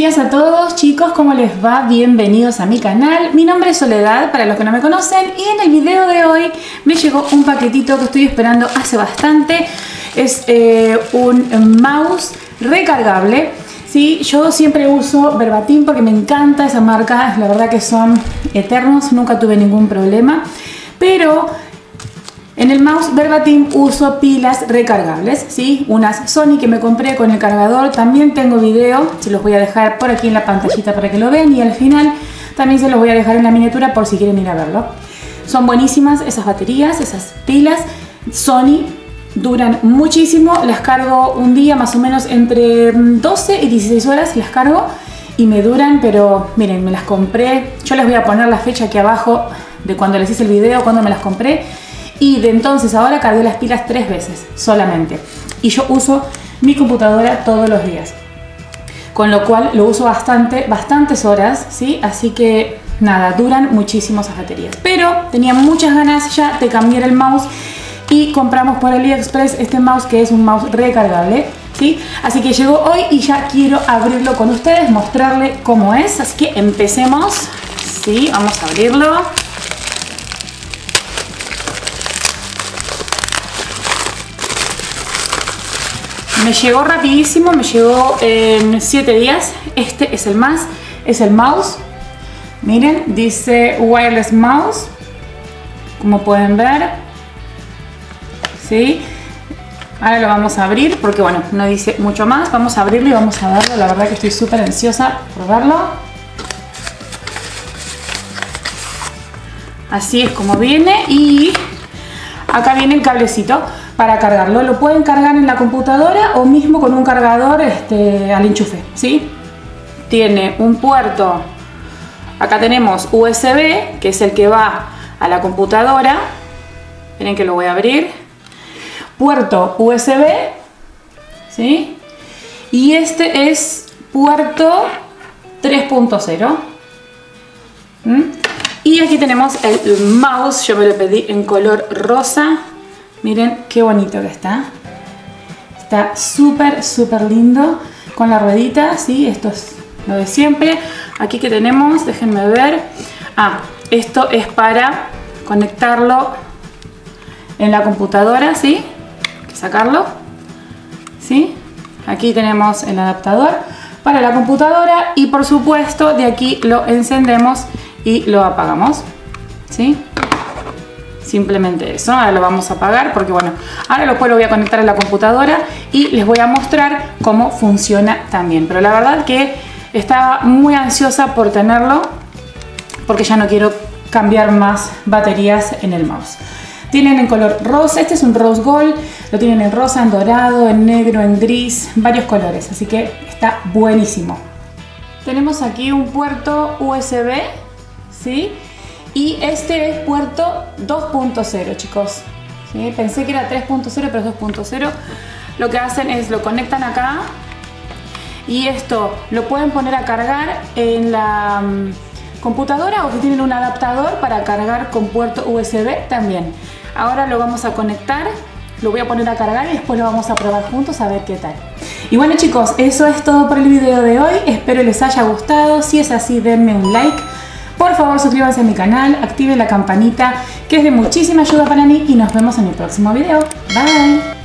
días a todos, chicos, ¿cómo les va? Bienvenidos a mi canal. Mi nombre es Soledad, para los que no me conocen, y en el video de hoy me llegó un paquetito que estoy esperando hace bastante. Es un mouse recargable. Sí, yo siempre uso Verbatim porque me encanta esa marca, la verdad que son eternos, nunca tuve ningún problema, pero en el mouse Verbatim uso pilas recargables, ¿sí? Unas Sony que me compré con el cargador, también tengo video, se los voy a dejar por aquí en la pantallita para que lo vean, y al final también se los voy a dejar en la miniatura por si quieren ir a verlo. Son buenísimas esas baterías, esas pilas Sony, duran muchísimo, las cargo un día más o menos entre 12 y 16 horas las cargo y me duran, pero miren, me las compré, yo les voy a poner la fecha aquí abajo de cuando les hice el video, cuando me las compré. Y de entonces ahora cargué las pilas 3 veces solamente. Y yo uso mi computadora todos los días. Con lo cual lo uso bastantes horas, ¿sí? Así que nada, duran muchísimo esas baterías. Pero tenía muchas ganas ya de cambiar el mouse y compramos por AliExpress este mouse que es un mouse recargable, ¿sí? Así que llegó hoy y ya quiero abrirlo con ustedes, mostrarle cómo es. Así que empecemos, ¿sí? Vamos a abrirlo. Me llegó rapidísimo, me llegó en 7 días. Este es el mouse. Miren, dice wireless mouse, como pueden ver. ¿Sí? Ahora lo vamos a abrir porque bueno, no dice mucho más. Vamos a abrirlo y vamos a darlo. La verdad que estoy súper ansiosa por verlo. Así es como viene y acá viene el cablecito para cargarlo. Lo pueden cargar en la computadora o mismo con un cargador al enchufe, ¿sí? Tiene un puerto, acá tenemos USB, que es el que va a la computadora. Miren que lo voy a abrir. Puerto USB, ¿sí? Y este es puerto 3.0. Y aquí tenemos el mouse, yo me lo pedí en color rosa. Miren qué bonito que está. Está súper lindo. Con la ruedita, ¿sí? Esto es lo de siempre. Aquí que tenemos, déjenme ver. Esto es para conectarlo en la computadora, ¿sí? Hay que sacarlo, ¿sí? Aquí tenemos el adaptador para la computadora y por supuesto de aquí lo encendemos y lo apagamos, ¿sí? Simplemente eso. Ahora lo vamos a apagar porque bueno, ahora lo voy a conectar a la computadora y les voy a mostrar cómo funciona también. Pero la verdad que estaba muy ansiosa por tenerlo porque ya no quiero cambiar más baterías en el mouse. Tienen en color rosa, este es un rose gold, lo tienen en rosa, en dorado, en negro, en gris, varios colores, así que está buenísimo. Tenemos aquí un puerto USB, ¿sí? Y este es puerto 2.0, chicos, ¿sí? Pensé que era 3.0, pero es 2.0. Lo que hacen es lo conectan acá y esto lo pueden poner a cargar en la computadora o si tienen un adaptador para cargar con puerto USB también. Ahora lo vamos a conectar, lo voy a poner a cargar y después lo vamos a probar juntos a ver qué tal. Y bueno, chicos, eso es todo por el video de hoy. Espero les haya gustado. Si es así, denme un like. Por favor, suscríbanse a mi canal, activen la campanita, que es de muchísima ayuda para mí y nos vemos en el próximo video. Bye.